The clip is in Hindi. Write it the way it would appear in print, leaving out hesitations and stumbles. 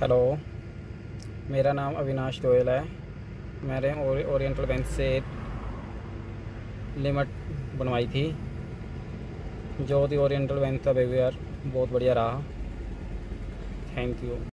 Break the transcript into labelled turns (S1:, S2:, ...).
S1: हेलो, मेरा नाम अविनाश गोयल है। मैंने ओरिएंटल बैंक से लिमिट बनवाई थी। जो थी ओरिएंटल बैंक का बिहेवियर बहुत बढ़िया रहा। Thank you.